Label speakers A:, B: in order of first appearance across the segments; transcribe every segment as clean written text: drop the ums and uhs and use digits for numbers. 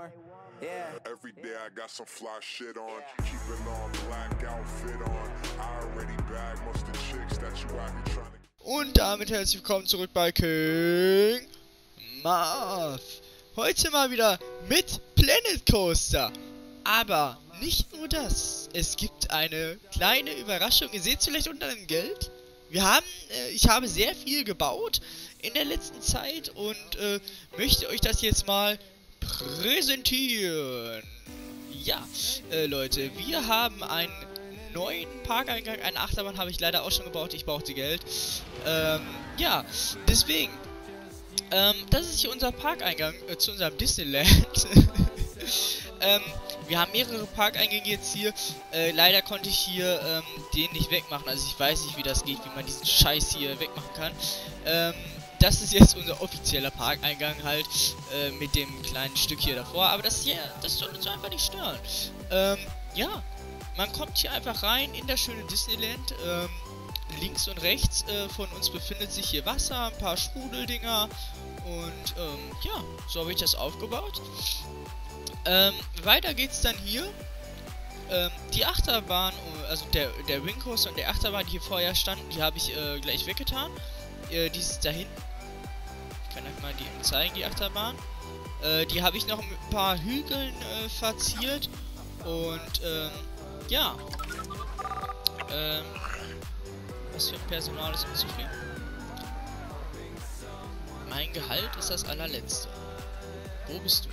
A: Every day I got some fly shit on, keeping on black outfit on. I already bagged most of the chicks that you out here trying to.
B: Und damit herzlich willkommen zurück bei King Marv. Heute mal wieder mit Planet Coaster. Aber nicht nur das. Es gibt eine kleine Überraschung. Ihr seht es vielleicht unter dem Geld. Ich habe sehr viel gebaut in der letzten Zeit und möchte euch das jetzt mal präsentieren. Ja, Leute, wir haben einen neuen Parkeingang. Eine Achterbahn habe ich leider auch schon gebaut. Ich brauchte Geld. Ja, deswegen. Das ist hier unser Parkeingang zu unserem Disneyland. Wir haben mehrere Parkeingänge jetzt hier. Leider konnte ich hier den nicht wegmachen. Also ich weiß nicht, wie das geht, wie man diesen Scheiß hier wegmachen kann. Das ist jetzt unser offizieller Parkeingang halt, mit dem kleinen Stück hier davor. Aber das hier, das soll uns einfach nicht stören. Ja, man kommt hier einfach rein in das schöne Disneyland. Links und rechts von uns befindet sich hier Wasser, ein paar Sprudeldinger. Und ja, so habe ich das aufgebaut. Weiter geht's dann hier. Die Achterbahn, also der Wing Coaster und der Achterbahn, die hier vorher standen, die habe ich gleich weggetan. Die ist da hinten. Ich kann euch mal die eben zeigen, die Achterbahn. Die habe ich noch mit ein paar Hügeln verziert. Und ja. Was für ein Personal ist unzufrieden? Mein Gehalt ist das allerletzte. Wo bist du?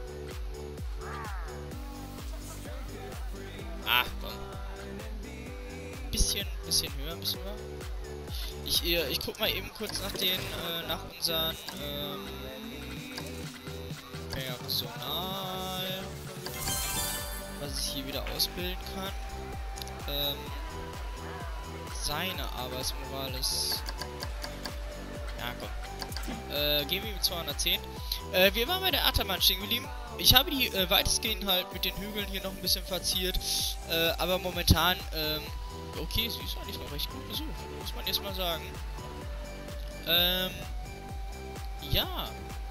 B: Ach, komm. Bisschen höher müssen wir. Ich guck mal eben kurz nach unseren, Personal, was ich hier wieder ausbilden kann. Seine Arbeitsmoral ist... Ja, komm. Gehen wir mit 210. Wir waren bei der Achterbahn stehen geblieben. Ich habe die weitestgehend halt mit den Hügeln hier noch ein bisschen verziert. Aber momentan, okay, sie ist eigentlich noch recht gut besucht, muss man jetzt mal sagen. Ja.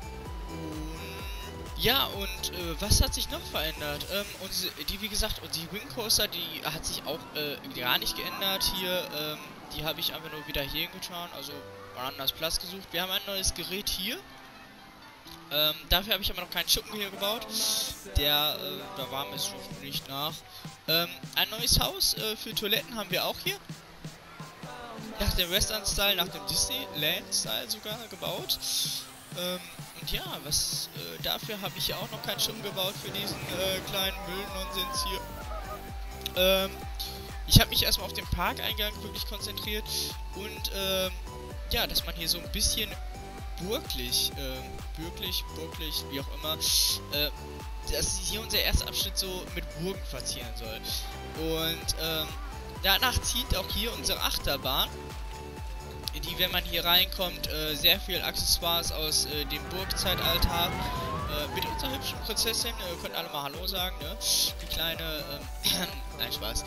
B: Ja, und was hat sich noch verändert? Wie gesagt, die Wing Coaster, die hat sich auch gar nicht geändert hier. Die habe ich einfach nur wieder hier hingetan, also woanders Platz gesucht. Wir haben ein neues Gerät hier. Dafür habe ich aber noch keinen Schuppen hier gebaut. Da war mir es nicht nach. Ein neues Haus für Toiletten haben wir auch hier. Nach dem Western-Style, nach dem Disneyland-Style sogar gebaut. Und ja, dafür habe ich ja auch noch keinen Schuppen gebaut für diesen kleinen Müllnonsens hier. Ich habe mich erstmal auf den Parkeingang wirklich konzentriert und ja, dass man hier so ein bisschen burglich, wie auch immer, dass hier unser erster Abschnitt so mit Burgen verzieren soll. Und danach zieht auch hier unsere Achterbahn, die, wenn man hier reinkommt, sehr viel Accessoires aus dem Burgzeitalter hat. Mit unserer hübschen Prinzessin, könnt alle mal Hallo sagen, ne? Die kleine, nein, Spaß.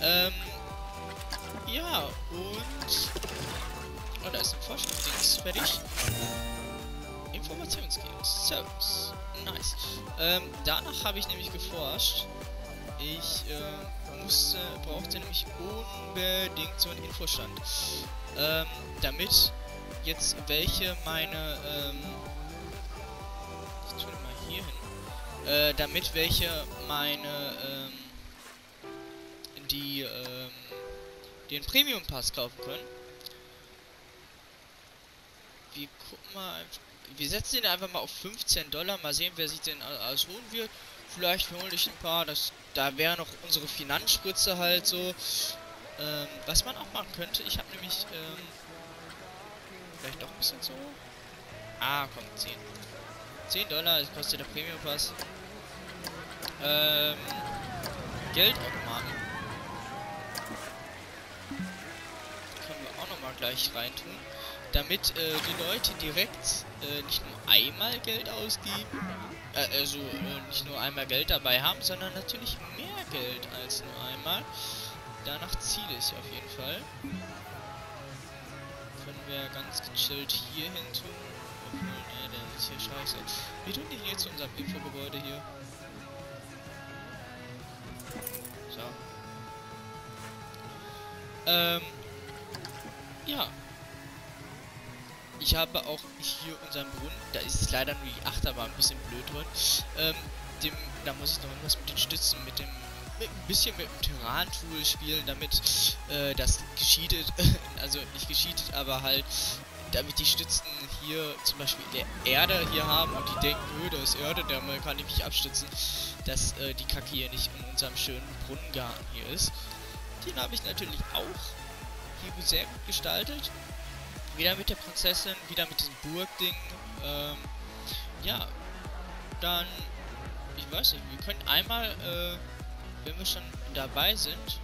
B: Ja, und... Oh, da ist ein Forschungsdings fertig. Informationsskills. Service. Nice. Danach habe ich nämlich geforscht. Ich brauchte nämlich unbedingt so einen Infostand. Damit jetzt welche meine, ich tue mal hier hin. Damit welche meine, den Premium Pass kaufen können. Wir gucken mal, wir setzen den einfach mal auf $15, mal sehen, wer sich denn alles holen wird. Vielleicht hole ich ein paar, da wäre noch unsere Finanzspritze halt so. Was man auch machen könnte, ich habe nämlich, vielleicht doch ein bisschen so. Ah, komm, 10 $, das kostet der Premium Pass. Geldautomaten. Können wir auch nochmal gleich reintun. Damit die Leute direkt nicht nur einmal Geld ausgeben, nicht nur einmal Geld dabei haben, sondern natürlich mehr Geld als nur einmal. Danach ziele ich auf jeden Fall. Können wir ganz gechillt hier hin tun. Nee, der ist hier scheiße. Wie tun die hier zu unserem Infogebäude hier? So. Ja. Ich habe auch hier unseren Brunnen, da ist es leider nur die Achterbahn ein bisschen blöd drin. Da muss ich noch irgendwas mit den Stützen, ein bisschen mit dem Terran-Tool spielen, damit das gescheatet, also nicht gescheatet, aber halt, damit die Stützen hier zum Beispiel der Erde hier haben und die denken, da ist Erde, da kann ich mich abstützen, dass die Kacke hier nicht in unserem schönen Brunnengarten hier ist. Den habe ich natürlich auch hier sehr gut gestaltet. Wieder mit der Prinzessin, wieder mit diesem Burgding. Ja, dann, ich weiß nicht, wir können einmal, wenn wir schon dabei sind,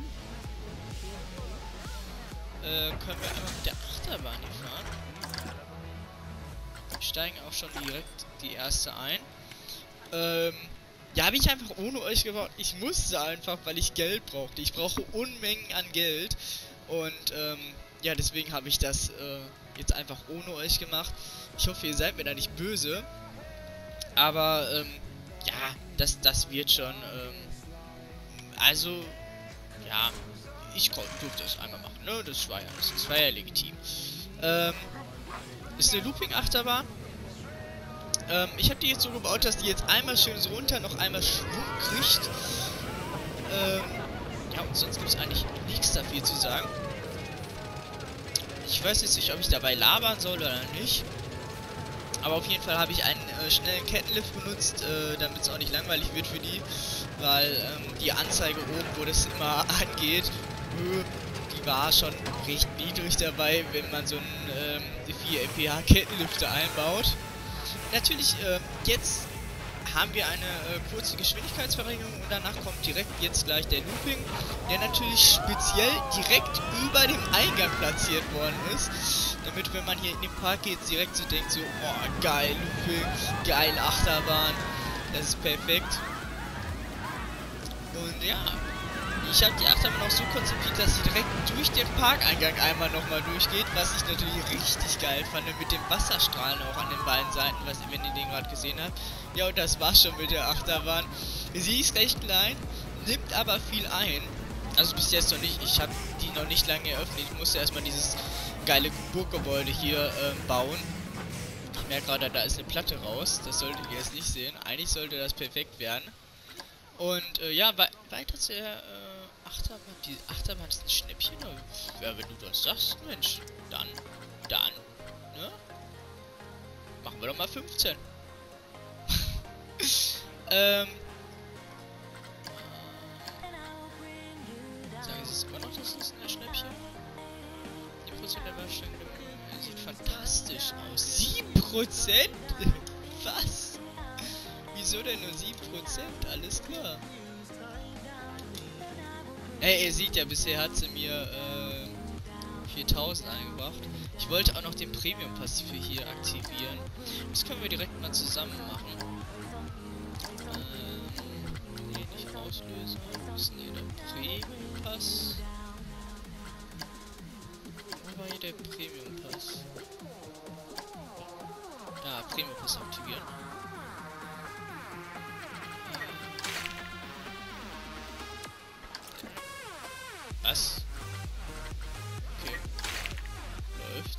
B: können wir einmal mit der Achterbahn hier fahren. Wir steigen auch schon direkt die erste ein. Ja, habe ich einfach ohne euch gebaut. Ich musste einfach, weil ich Geld brauchte. Ich brauche Unmengen an Geld. Und, ja, deswegen habe ich das jetzt einfach ohne euch gemacht. Ich hoffe, ihr seid mir da nicht böse. Aber, ja, das wird schon, also, ja, ich durfte es einmal machen, ne? Das war ja legitim. Ist eine Looping-Achterbahn. Ich habe die jetzt so gebaut, dass die jetzt einmal schön so runter, noch einmal Schwung kriegt. Ja, und sonst gibt es eigentlich nichts dafür zu sagen. Ich weiß jetzt nicht, ob ich dabei labern soll oder nicht. Aber auf jeden Fall habe ich einen schnellen Kettenlift benutzt, damit es auch nicht langweilig wird für die. Weil die Anzeige oben, wo das immer angeht, die war schon recht niedrig dabei, wenn man so einen 4 mph Kettenlifter einbaut. Natürlich, jetzt haben wir eine kurze Geschwindigkeitsverringerung und danach kommt direkt jetzt gleich der Looping, der natürlich speziell direkt über dem Eingang platziert worden ist, damit, wenn man hier in den Park geht, direkt so denkt, so, oh geil, Looping, geil Achterbahn, das ist perfekt. Und ja, ich habe die Achterbahn auch so konzipiert, dass sie direkt durch den Parkeingang einmal nochmal durchgeht, was ich natürlich richtig geil fand, mit dem Wasserstrahlen auch an den beiden Seiten, wenn ihr den gerade gesehen habt. Ja, und das war's schon mit der Achterbahn. Sie ist recht klein, nimmt aber viel ein. Also bis jetzt noch nicht, ich habe die noch nicht lange eröffnet. Ich musste erstmal dieses geile Burggebäude hier bauen. Ich merke gerade, da ist eine Platte raus, das solltet ihr jetzt nicht sehen. Eigentlich sollte das perfekt werden. Und ja, weiter zur Achterbahn. Die Achterbahn ist ein Schnäppchen. Ja, wenn du das sagst, Mensch, dann, ne? Machen wir doch mal 15. Sagen Sie es immer noch, das ist ein Schnäppchen? Die Prozent der Wahrscheinlichkeit sieht fantastisch aus. 7%? Was? Wieso denn nur 7%? Alles klar. Ey, ihr seht ja, bisher hat sie mir 4000 eingebracht. Ich wollte auch noch den Premium-Pass für hier aktivieren. Das können wir direkt mal zusammen machen. Nee, nicht auslösen. Wo ist denn hier der Premium-Pass? Wo war hier der Premium-Pass? Ja, Premium-Pass aktivieren. Was? Okay. Läuft.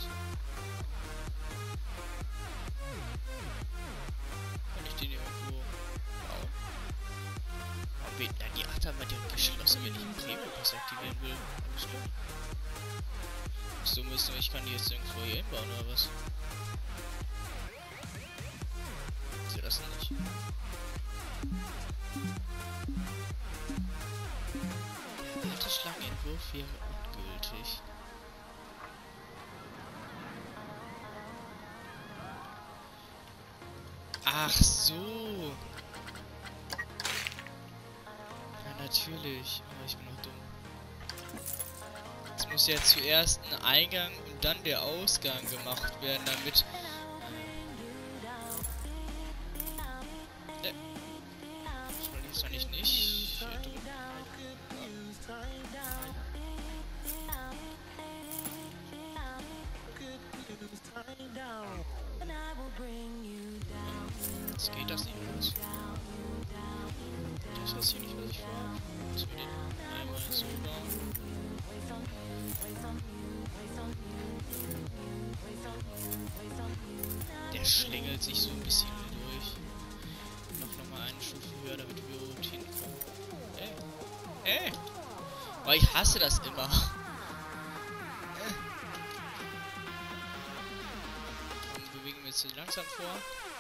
B: Kann ich den irgendwo bauen? Oh, die Achterbahn direkt geschlossen, wenn ich einen Premium-Pass aktivieren will. Alles klar. So müssen wir, ich kann die jetzt irgendwo hier hinbauen oder was? Ich sehe das nicht. Der Schlangenentwurf wäre ungültig. Ach so. Ja, natürlich. Oh, ich bin noch dumm. Es muss ja zuerst ein Eingang und dann der Ausgang gemacht werden, damit... Ne. Das wollte ich jetzt eigentlich nicht. Hier drüben. Jetzt geht das nicht los. Das ist hier nicht, was ich vorhabe. Dass wir den einmal so bauen. Der schlängelt sich so ein bisschen durch. Ich mach nochmal eine Stufe höher, damit wir rot hinkommen. Ey! Oh, ich hasse das immer. Dann bewegen wir jetzt hier langsam vor.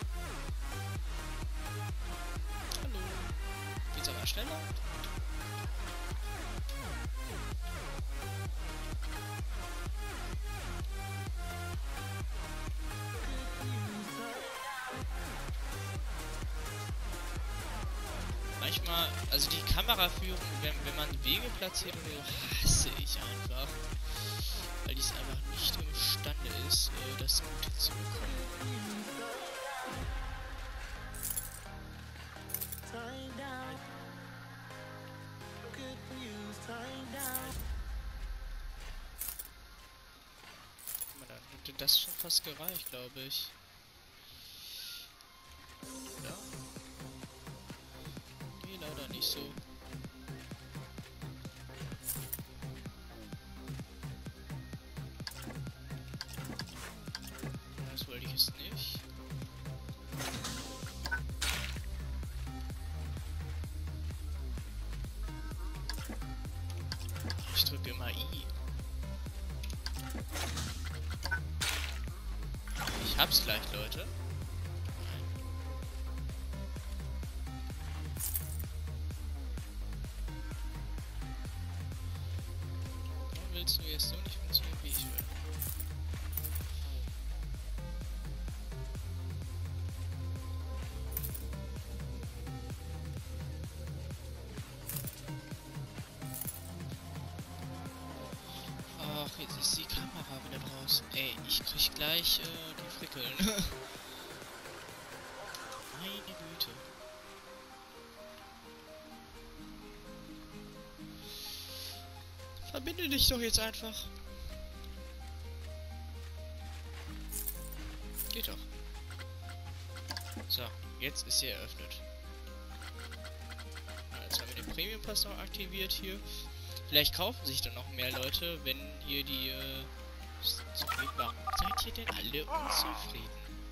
B: Hallo. Geht's aber schneller? Manchmal, also die Kameraführung, wenn man Wege platziert oder so, hasse ich einfach. Weil die es einfach nicht imstande ist, das gut hinzubekommen. Guck mal, dann hätte das schon fast gereicht, glaube ich. Ja. Oder nicht so. Das wollte ich jetzt nicht. Ich drücke immer I. Ich hab's gleich, Leute. Willst du jetzt so nicht funktionieren, wie ich will? Ach, jetzt ist die Kamera wieder draußen. Ey, ich krieg gleich die Frickeln. Meine Güte. Verbinde dich doch jetzt einfach. Geht doch. So, jetzt ist sie eröffnet. Jetzt haben wir den Premium Pass noch aktiviert hier. Vielleicht kaufen sich dann noch mehr Leute, wenn ihr die zufrieden waren. Seid ihr denn alle unzufrieden?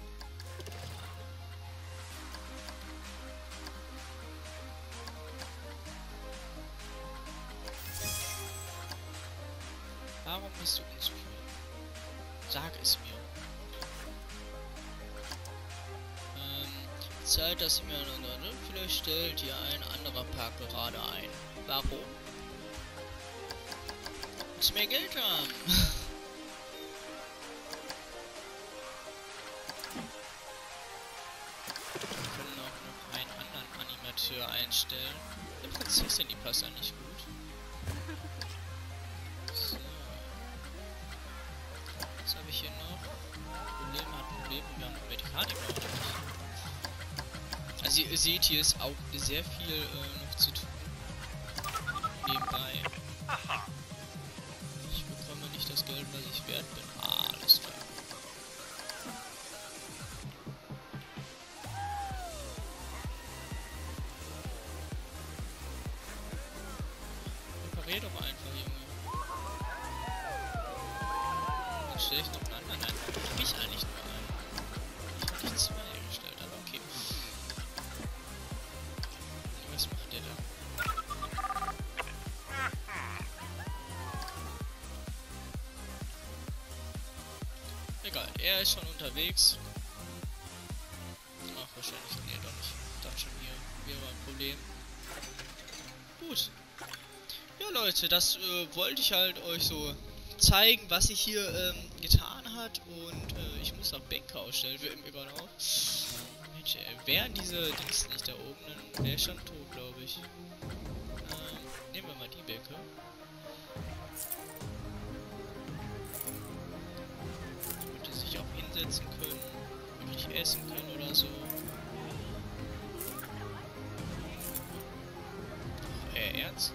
B: Warum bist du unzufrieden? Sag es mir. Zeit, dass ihr mir eine vielleicht stellt hier ein anderer Park gerade ein. Warum? Muss mehr Geld haben. Wir können auch noch einen anderen Animateur einstellen. Der Prinzessin, die passt ja nicht gut. So. Was habe ich hier noch? Probleme, wir haben noch Medikamente oder nicht? Also ihr seht, hier ist auch sehr viel noch zu tun. Nebenbei. Ich bekomme nicht das Geld, was ich wert bin. Ah, alles klar. Reparier doch einfach, Junge. Dann stelle ich noch einen anderen ein. Hab ich eigentlich nur einen? Ich habe nicht zwei gestellt, aber okay. Was macht der da? Egal, er ist schon unterwegs. Ach, wahrscheinlich. Nee, doch nicht. Ich dachte schon, hier wäre ein Problem. Gut. Ja, Leute, das wollte ich halt euch so zeigen, was sich hier getan hat. Und ich muss noch Bänke ausstellen, fällt mir gerade auf. Mensch, wären diese Dings nicht da oben, dann wäre ich schon tot, glaube ich. Nehmen wir mal die Bänke. Damit die sich auch hinsetzen können, wirklich essen können oder so. Ernst?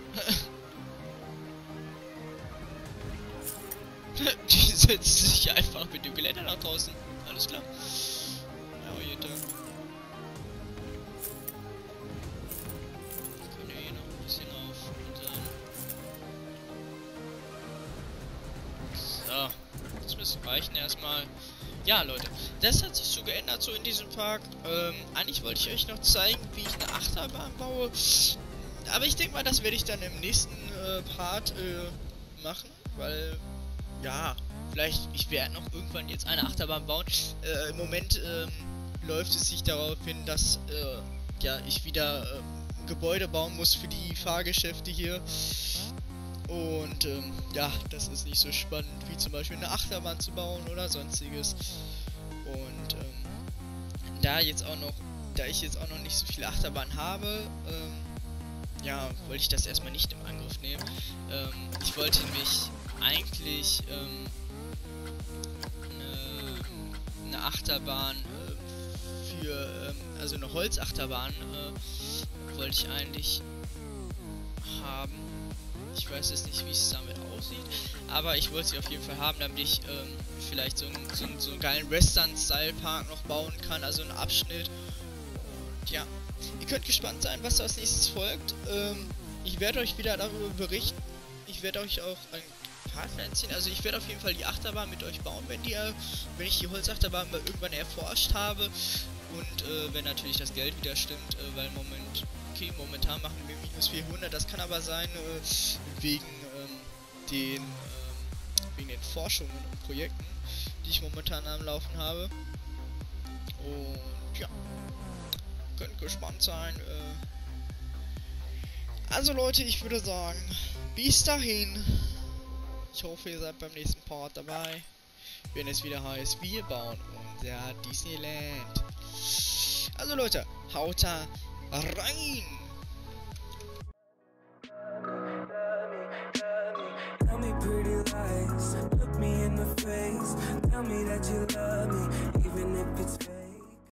B: Die setzen sich einfach mit dem Geländer nach draußen. Alles klar. reichen erstmal. Ja, Leute, das hat sich so geändert, so in diesem Park. Eigentlich wollte ich euch noch zeigen, wie ich eine Achterbahn baue. Aber ich denke mal, das werde ich dann im nächsten Part machen, weil, ja, vielleicht, ich werde noch irgendwann jetzt eine Achterbahn bauen. Im Moment läuft es sich darauf hin, dass, ja, ich wieder ein Gebäude bauen muss für die Fahrgeschäfte hier. Und ja, das ist nicht so spannend wie zum Beispiel eine Achterbahn zu bauen oder sonstiges. Und da ich jetzt auch noch nicht so viele Achterbahnen habe, ja, wollte ich das erstmal nicht im Angriff nehmen. Ich wollte mich eigentlich eine Achterbahn also eine Holzachterbahn wollte ich eigentlich haben. Ich weiß jetzt nicht, wie es damit aussieht, aber ich wollte sie auf jeden Fall haben, damit ich vielleicht so einen geilen Western-Style-Park noch bauen kann, also einen Abschnitt. Und ja, ihr könnt gespannt sein, was als nächstes folgt. Ich werde euch wieder darüber berichten. Ich werde euch auch ein paar Pflänzchen, also ich werde auf jeden Fall die Achterbahn mit euch bauen, wenn ich die Holzachterbahn mal irgendwann erforscht habe. Und wenn natürlich das Geld wieder stimmt, weil momentan machen wir minus 400, das kann aber sein, wegen den Forschungen und Projekten, die ich momentan am Laufen habe. Und ja, könnt gespannt sein. Also Leute, ich würde sagen, bis dahin. Ich hoffe, ihr seid beim nächsten Part dabei, wenn es wieder heißt, wir bauen unser Disneyland. Also Leute, haut da rein!
C: Tell me pretty lies, look me in the face, tell me that you love me, even if it's